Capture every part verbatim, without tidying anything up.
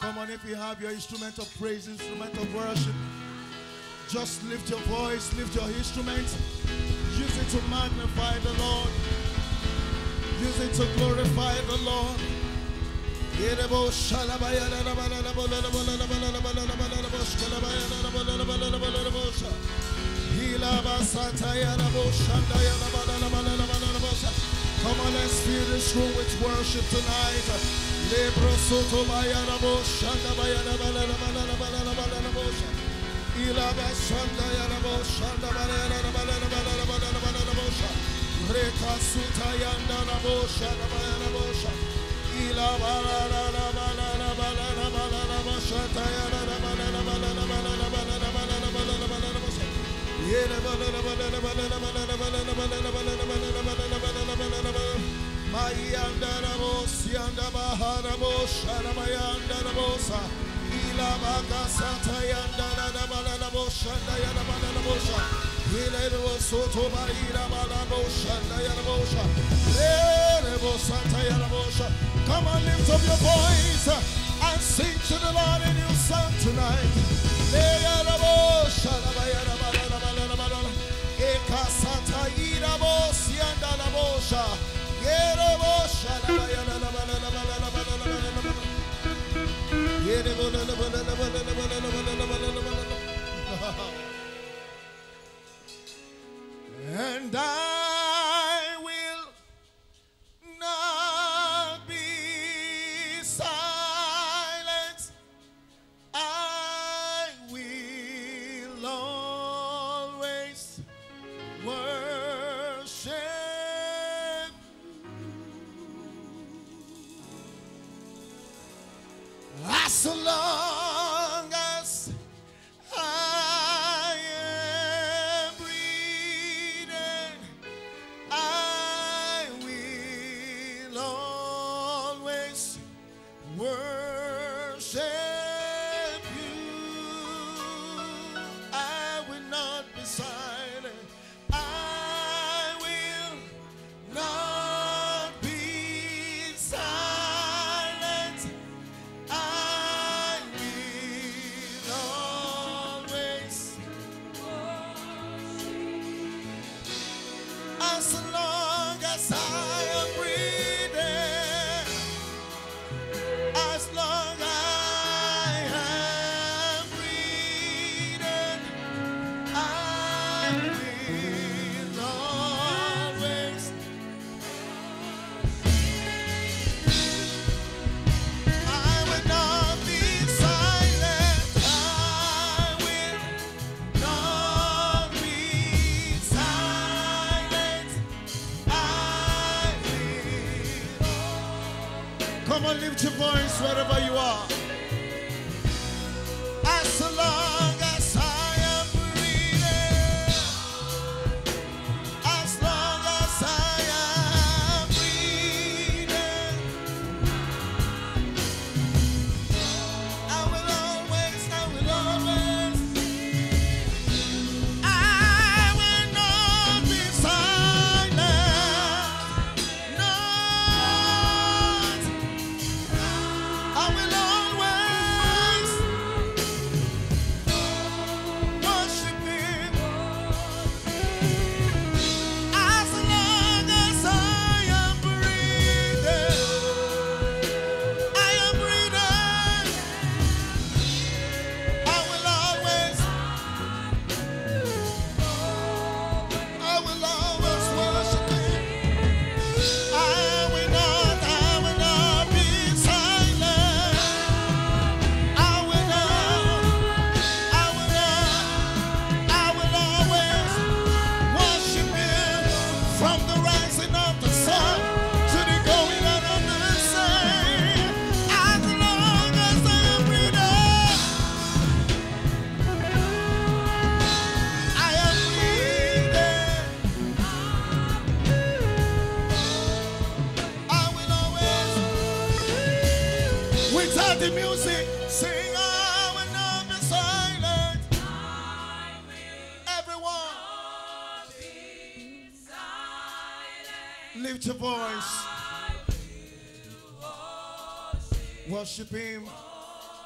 Come on, if you have your instrument of praise, instrument of worship, just lift your voice, lift your instrument. Use it to magnify the Lord. Use it to glorify the Lord. Come on, let's fill this room with worship tonight. Come on, lift up your voice and sing to the Lord a new song tonight. And I will not be silent. I will always worship as long as I am breathing. I will always worship you. I will not be silent. I will not be silent. I will always, as long as I am breathing, as long as I am breathing, I will always, I will not be silent. I will not be silent. I will. Come on, lift your voice wherever you are. As long as I am breathing, as long as I am breathing, I will always, I will always, I will not be silent. Not, I will always worship Him. As long as I am breathing, I am breathing, I will always, I will always worship Him. I will not, I will not be silent. I will not, I will not, I will always worship Him from the rising of the sun to the going down of the same. As long as I am breathing, I am breathing, I will always, without the music, sing, I will not be silent. Everyone, lift your voice. Worship Him.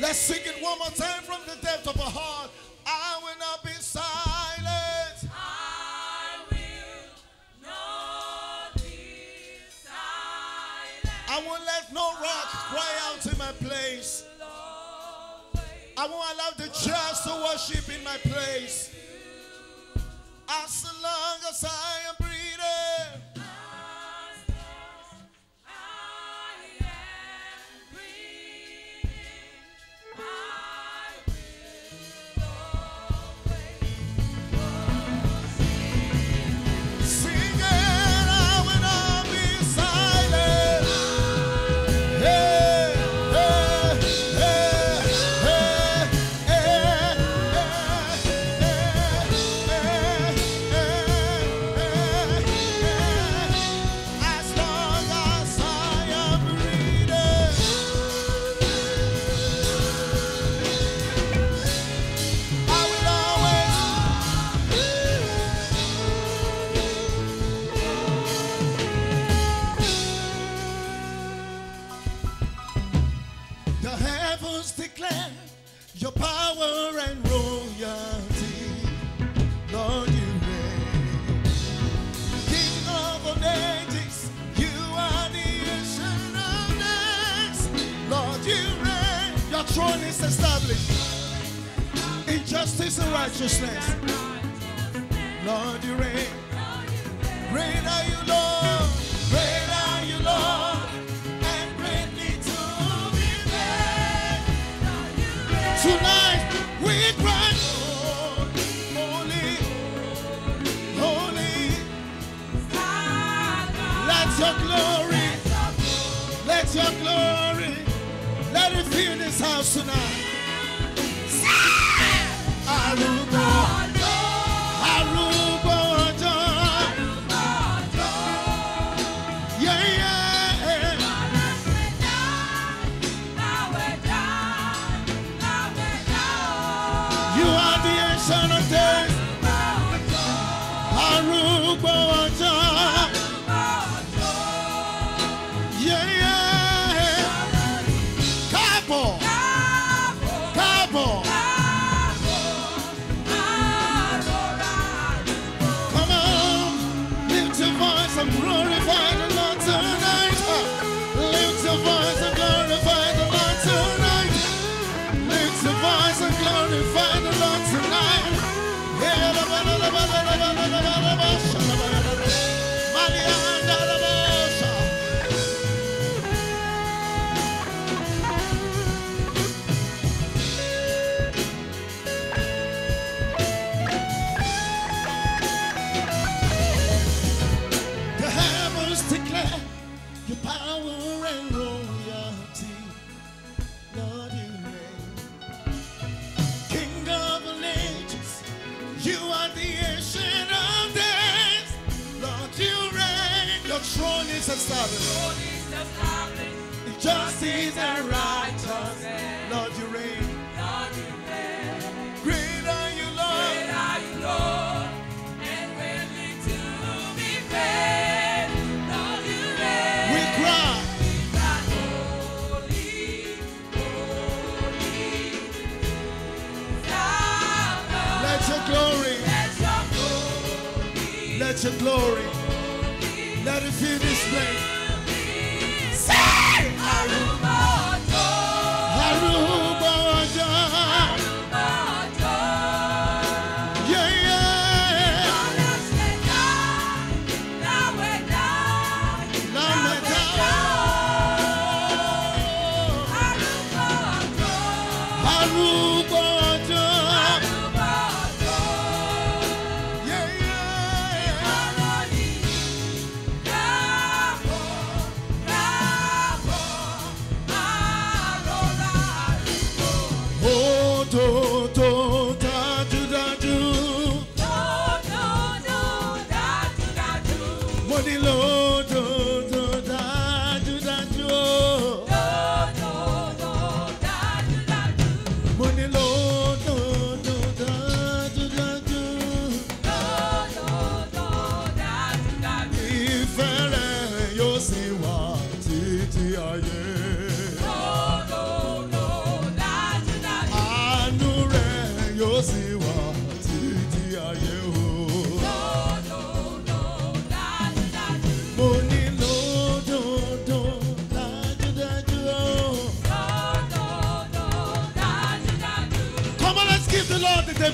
Let's sing it one more time from the depth of our heart. I will not be silent. I will not be silent. I won't let no rock cry out in my place. I won't allow the church to worship in my place. As long as I am breathing, declare your power and royalty. Lord, you reign. King of all ages, you are the ancient of days. Lord, you reign. Your throne is established in justice and righteousness. Lord, you reign. Great are you, Lord. Great are you, Lord. Tonight we cry, holy, holy. Let your glory, let your glory, let it fill this house tonight. Aruba, Aruba, yeah, yeah. Son of days, Aruba, yeah, yeah, Cabo, Cabo, come on, lift your voice and glorify the Lord tonight. Lift your voice and glorify the Lord tonight. Lift your voice and glorify the Lord tonight. The heavens declare your power and royalty. Lord, you reign. King of all ages, you are the ancient of days. Lord, you reign. Your throne is established in justice and righteousness. Lord, you reign. Great are you, Lord. Great are you, Lord, and worthy to be praised. Lord, you reign. We cry. Holy, holy, Thou, Let your glory, let your glory, let your glory, let it fill this place. say, Aruba, Aruba, yeah, yeah. Aruba, yeah, yeah.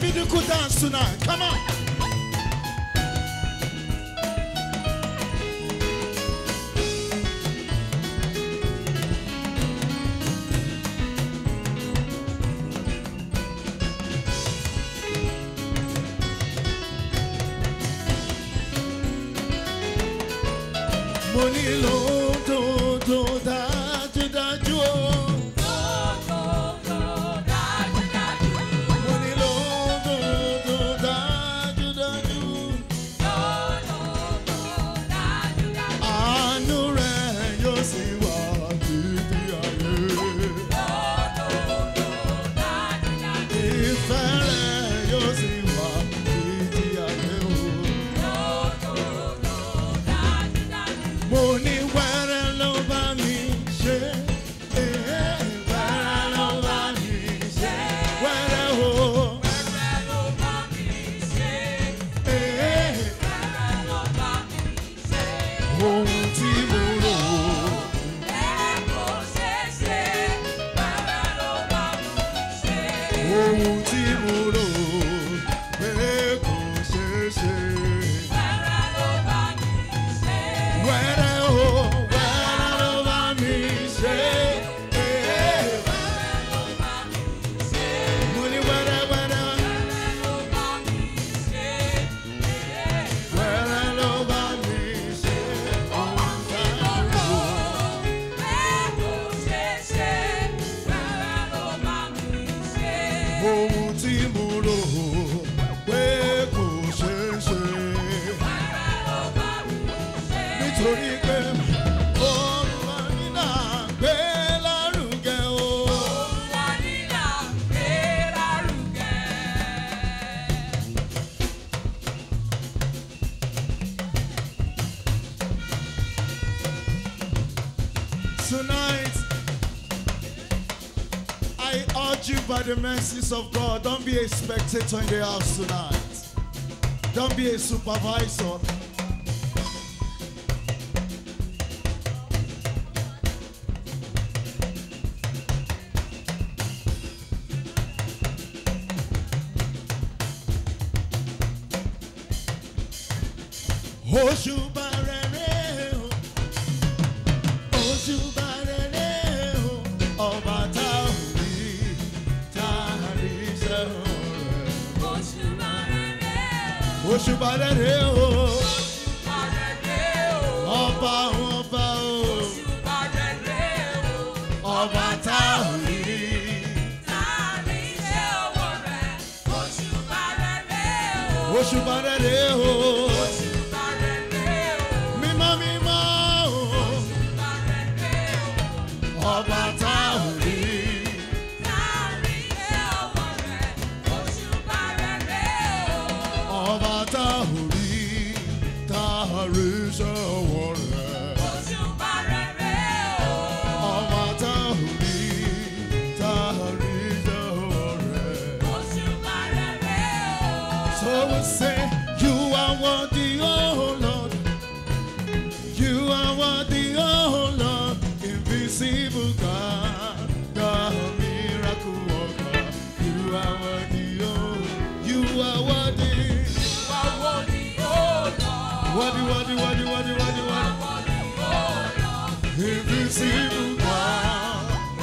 Davidical dance tonight. Come on. Money low, do, do, da, do, da, do. Money low, do, do, da, do, da, do. Àánú rẹ̀ yóò sì wà títí ayé. Ìfẹ́ rẹ̀ yóò sì wà títí ayé o. Mo ní wẹ́rẹ́ ló bá mi ṣe, eh, wẹ́rẹ́ ló bá mi ṣe, wẹ́rẹ́ o, eh, ohun tí mo rò, ohun tí mo rò pé kò ṣeé ṣe. Wẹ́rẹ́ o, wẹ́rẹ́ ló bá mi ṣe, eh, mo ní wẹ́rẹ́ wẹ́rẹ́, wẹ́rẹ́ ló bá mi ṣe, ohun tí mo rò. Ohun tí mo rò pé kò ṣeé ṣe. Nítorí pé Olúwa ni là ń gbé lárugẹ o. Tonight, I urge you by the mercies of God, don't be a spectator in the house tonight. Don't be a supervisor. Òṣùbà rere o, òṣùbà rere o, ọba tá ò rí, tá a rí iṣẹ́ rẹ̀. Òṣùbà rere o, ọba àwọn ọba o, ọba tá ò rí. Òṣùbà rere o. Mímọ́ mímọ́ o, ọba tá ò rí. Ọba tá ò rí, tá a rí iṣẹ́ ọwọ́ rẹ̀. Ọba tá ò rí, tá a rí iṣẹ́ ọwọ́ rẹ̀. So we say, you are worthy, oh Lord. You are worthy, oh Lord, invisible God, the miracle worker. You are worthy, oh, you are worthy. Worthy, worthy, worthy, worthy, worthy, worthy. Invisible God.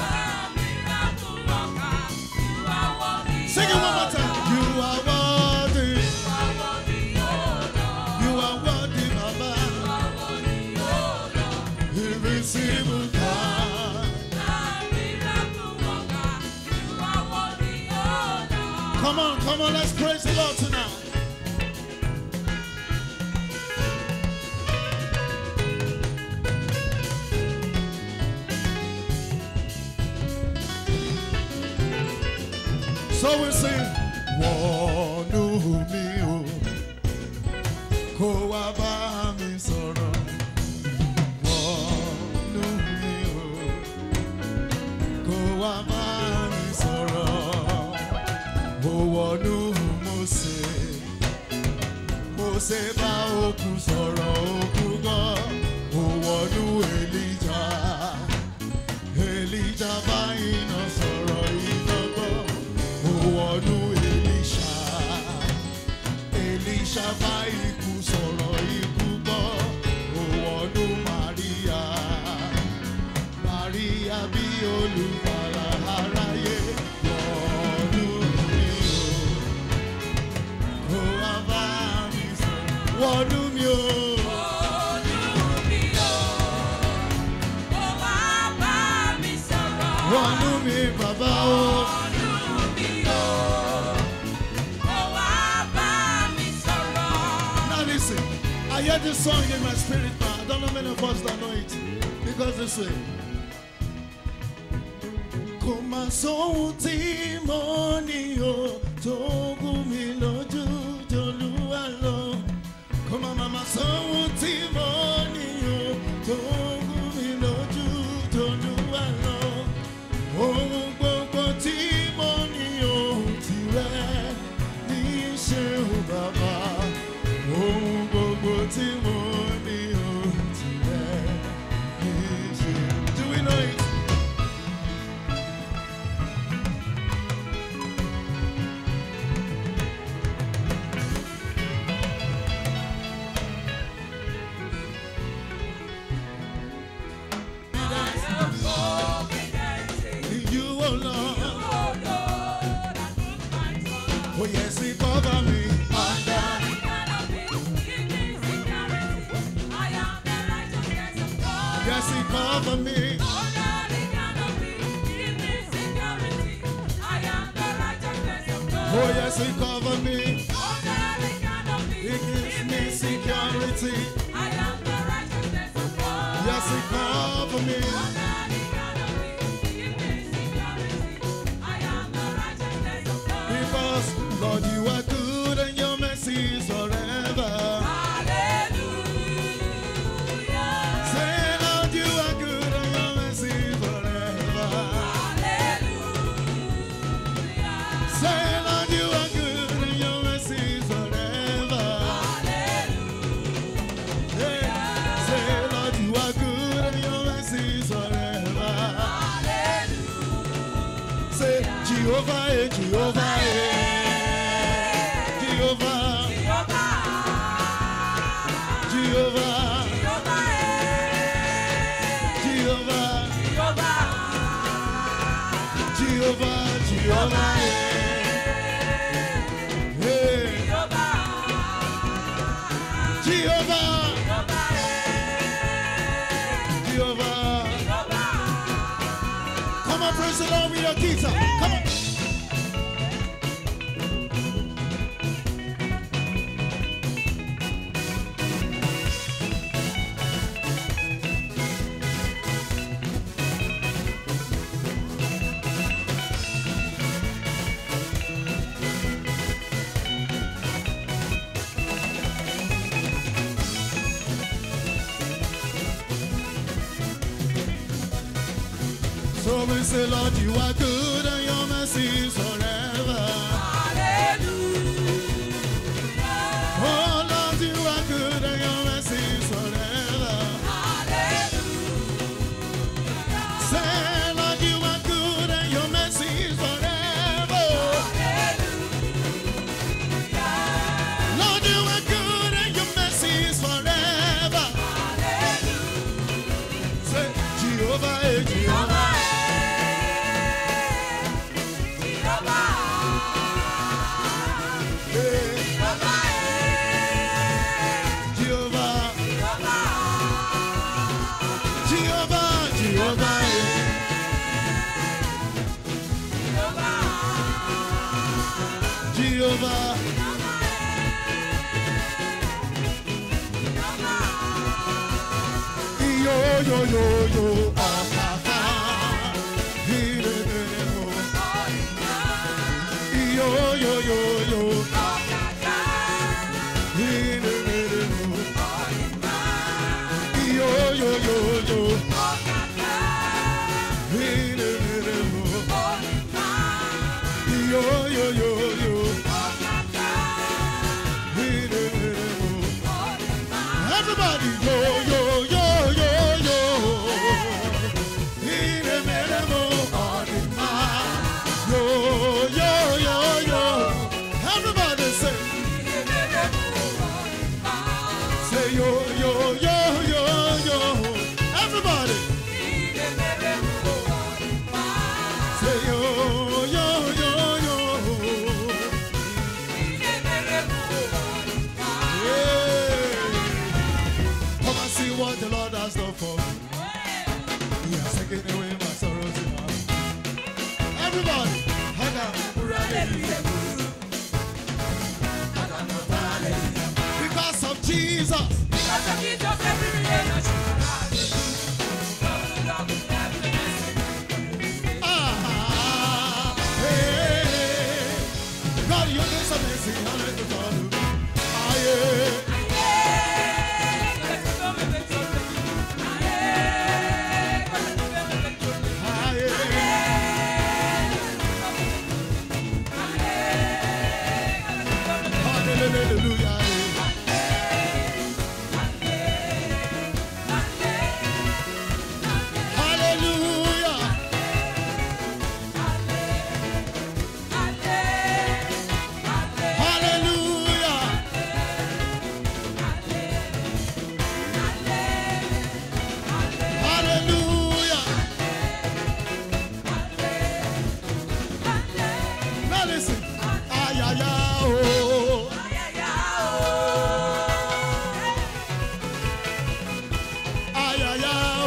Sing it one more time. You are worthy. You are worthy, Baba. Invisible God. Come on, come on, let's praise the Lord tonight. So we sing, wọnú mi o, kó wá bá mi sọ̀rọ̀. Wọnú mi o, kó wá bá mi sọ̀rọ̀. Mo wọnú Mósè, Mósè bá òkú sọ̀rọ̀, òkú gbọ́. Mo wọnú Èlíjà, Èlíjà bá iná sọ̀rọ̀, iná gbọ́. Mo wọnú Èlíṣà, olùgbàlà aráyé wọnú mi o. Kó wá bá mi sọ̀rọ̀. Wọnú mi o. Wọnú mi bàbá o. Now listen, I hear this song in my spirit now. I don't know many of us that know it. Because this way. Kò má sóhun tí mo ní o tó gún mi lójú t'Olúwa lọ. Kò má má má sóhun tí mo ní o tó gún mi lójú t'Olúwa lọ. Ohun gbogbo tí mo ní o tìrẹ ní í ṣe o bàbá. Ohun gbogbo tí mo ní o tìrẹ ní í ṣe. Do we know it? Oh yes, He cover me under. Yes, He cover me. Oh yes, He cover me. He gives me security. Yes, He cover me. Because Lord, you are good and your mercy is forever. Hallelujah. Say, Lord, you are good and your mercy is forever. Hallelujah. Say, Lord, you are good and your mercy is forever. Hallelujah. Hey, say, Lord, you are good and your mercy is forever. Hallelujah. Say, Jehovah, eh, Jehovah, eh. Jehovah, Jehovah, Jehovah, Jehovah, Jehovah, hey, Jehovah, Jehovah. Come on, praise the Lord with your guitar. Come on. So we say, Lord, you are good and your mercy is forever. Hallelujah. Oh, Lord, you are good and your mercy is forever. Hallelujah. Say, Lord, you are good and your mercy is forever. Hallelujah. Lord, you are good and your mercy is forever. Hallelujah. Say, Jehovah, eh, Jehovah. Jehovah, yo yo yo yo, Akaka, Hiremo, yo yo yo yo, Hiremo, yo yo yo yo, Hiremo, yo yo yo yo. Everybody, yo, yo, yo, yo, yo. Yo, yo, yo, yo. Everybody say, say, yo, yo, yo, yo, yo. Everybody. taking away my sorrows and all. Everybody, hallelujah. Because of Jesus. Because of Jesus, every relationship arises. Ah, hey, God, you need some mercy. Hallelujah. Ah, yeah. Hallelujah. Hallelujah. Hallelujah. Hallelujah. Now listen. Ay, ay, ay, oh. Ay, ay, ay, oh.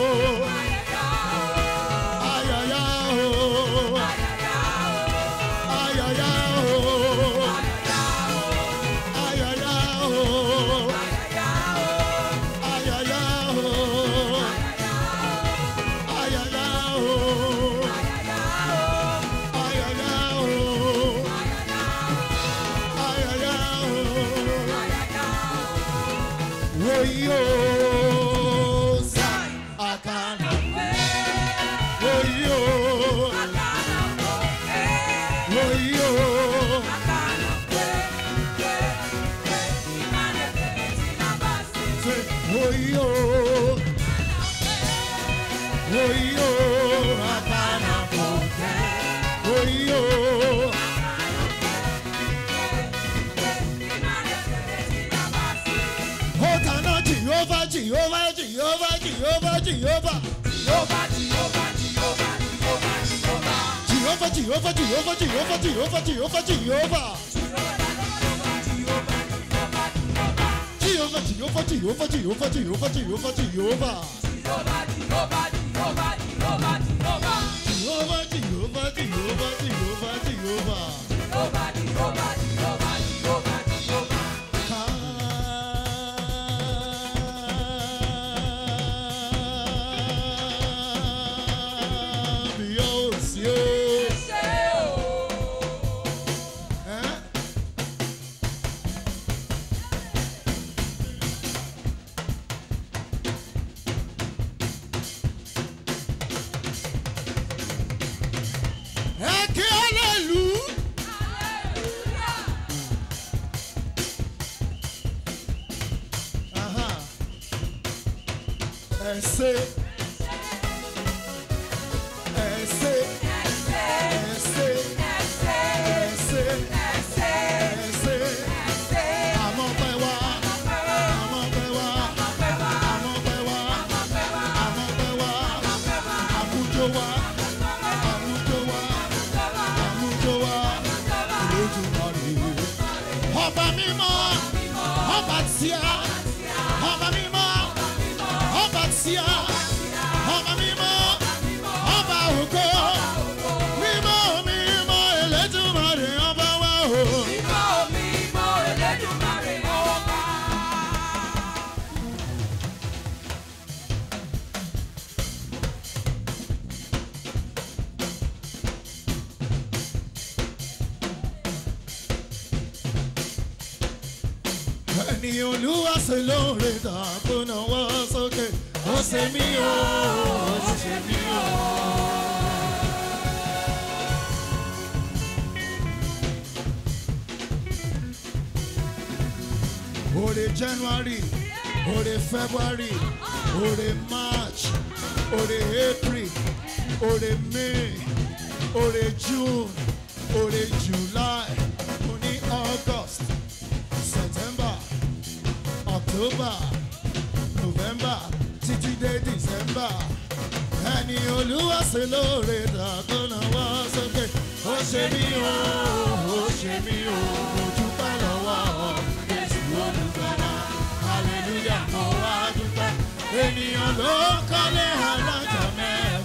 Ay, ay, ay, oh. Ay, ay, ay, oh. Ay, ay, ay, oh. Ay, ay, ay, oh. Ay, ay, ay, oh. Ay, ay, ay, oh. Ay, ay, ay, oh. Woyo, Zai, Akana. Woyo, woyo, say, woyo, woyo, Akana. Woyo, Hotana, Jehovah, Jehovah, Jehovah, Jehovah, Jehovah. Jehovah, Jehovah, Jehovah, Jehovah, Jehovah, Jehovah, Jehovah. Jehovah, Jehovah, Jehovah, Jehovah, Jehovah, Jehovah, Jehovah. Jehovah, Jehovah, Jehovah, Jehovah, Jehovah. Dios, Dios. Eh? Eh, que hallelujah. Aha. Ese. Ese. Ese. Ese. Ese. Àmọ́ pẹ́ wá. Àmọ́ pẹ́ wá. Àmọ́ pẹ́ wá. Àmọ́ pẹ́ wá. Àmújó wá. Àmújó wá. Àmújó wá. Olódùmarè. Ọba mímọ́. Ọba tíá. Ọba mímọ́. Ọba tíá. Ọba mímọ́. Ọba ògo. Mímọ́, mímọ́, Elédùmarè ọba wa o. Ẹni Olúwa ṣe lóore dàgbò náwó sókè. Ó ṣe mí o, ó ṣe mí o. Ore January, ore February, ore March, ore April, ore May, ore June, ore July, ore August, September, October, November, títí dé December. Ẹni Olúwa ṣe lóore dàgbò náwó sókè. Ó ṣe mí o, ó ṣe mí o, mo dúpẹ́ lọ́wọ́ Jésù olùgbàlà. Hallelujah, mo wá dúpẹ́. Ènìyàn ló kọ́lé alájà mẹ́wàá.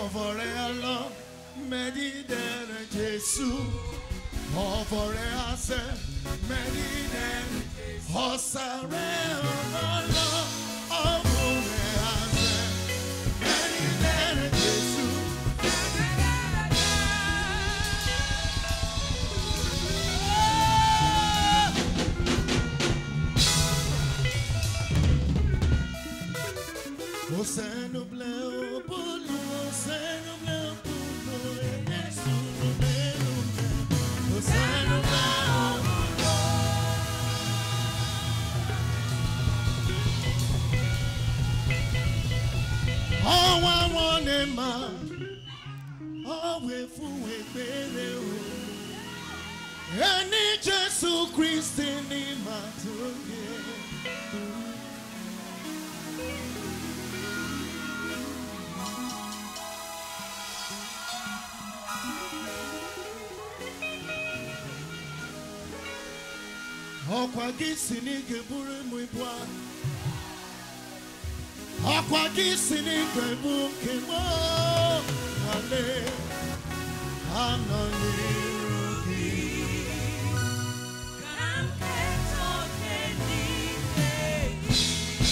ọ̀fọ̀rẹ́ àlọ́ mẹ́dídẹ̀rẹ̀ Jésù ọ̀fọ̀rẹ́ àṣẹ mẹ́dídẹ̀rẹ̀ ọ̀sàrẹ́ ọ̀lọ́ ọ̀fọ̀rẹ́ àṣẹ mẹ́dídẹ̀rẹ̀ Jésù. Oseno bleu pulu, oseno bleu pulu, enesu no bleu, oseno bleu pulu. Oh, I want a man, oh, we fuwe bere o. Eni Jesu Christi ni matoge. Ọkwa gị si n'ike buru m ibu a. Ọkwa gị si n'ike bụ nke m nwale anọ n'iru gị. Ka m keta oke n'ime gị.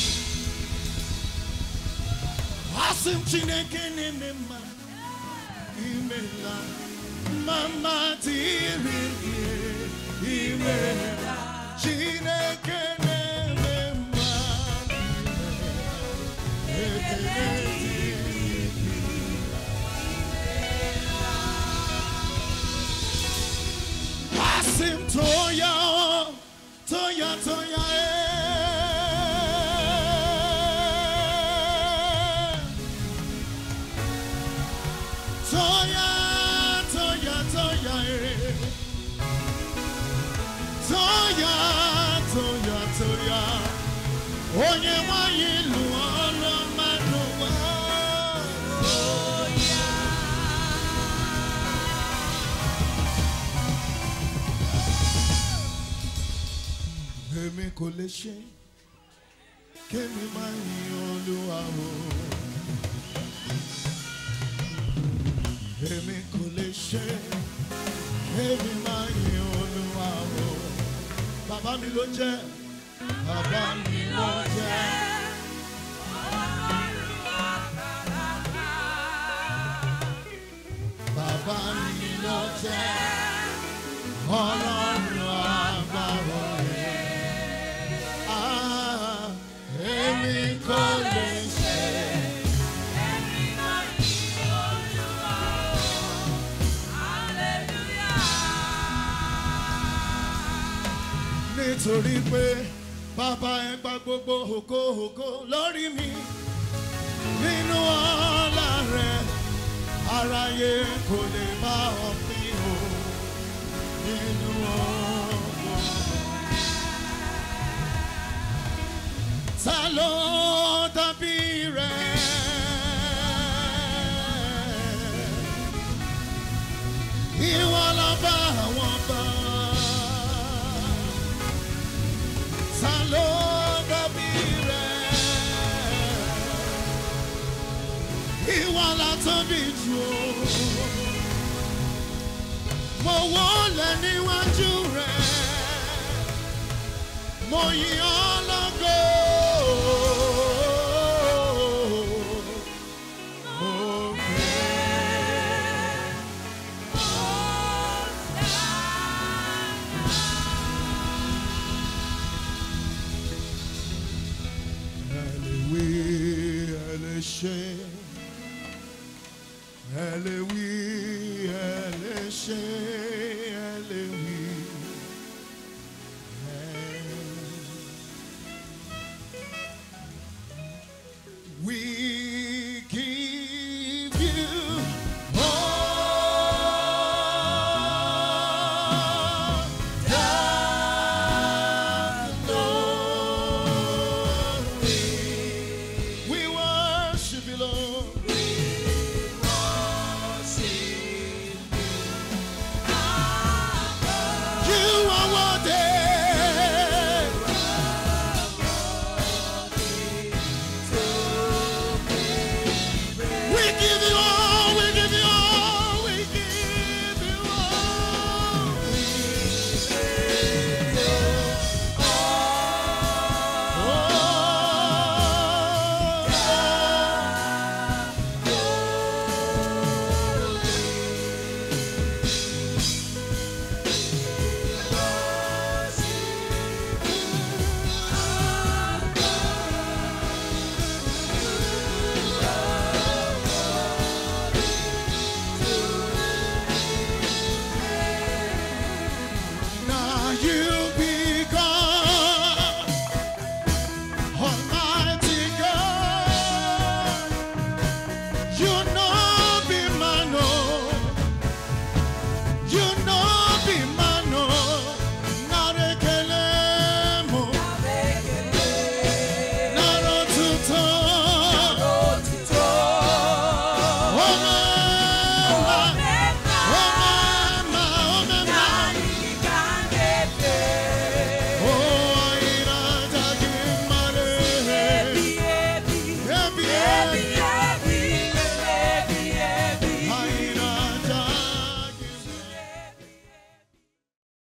Asị m Chineke na-eme mma imela mama dịrị gị imela. Chineke na-eme mma ekele dịrị gị. Asị m toya toya toya toya toya toya toya toya toya onye nwanyị lụ ọrụ mmadụ nwa Toya. èmi kò lè ṣe kémi máa yin Olúwa o. Èmi kò lè ṣe kémi máa yin Olúwa o. Bàbá mi ló jẹ́, bàbá mi ló jẹ́. Bàbá mi ló jẹ́, Ọlọ́run àgbáwọlé. Ah, èmi kò lè ṣe. Nítorí pé bàbá ẹ gba gbogbo ògo ògo lórí mi nínú ọlá rẹ aráyé kò lè bá ọ pín o nínú ògo. Ta ló dàbí rẹ? Ìwọ lọba àwọn ọba. Ta ló dàbí rẹ? Ìwọ la tóbi jù o. Mo wólẹ̀ níwájú rẹ. Mo yìn ọ́ lógo. Mo gbé. Ẹlẹ́wí ẹlẹ́ṣẹ̀, ẹlẹ́wí ẹlẹ́ṣẹ̀.